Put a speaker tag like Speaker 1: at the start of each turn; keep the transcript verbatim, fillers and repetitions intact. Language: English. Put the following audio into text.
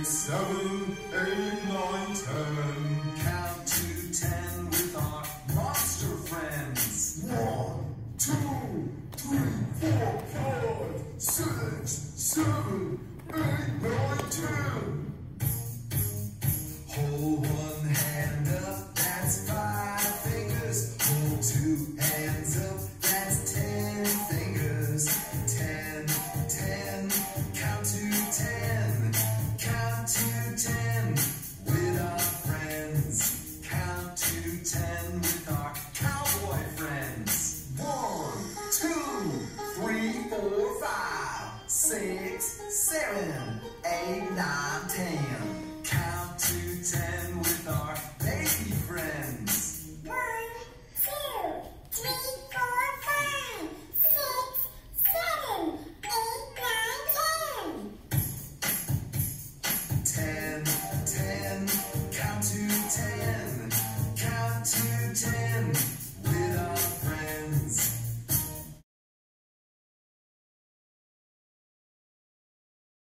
Speaker 1: six, seven, eight, nine, ten.
Speaker 2: Count to ten with our monster friends.
Speaker 1: One, two, three, four, five, six, seven, eight, nine, ten.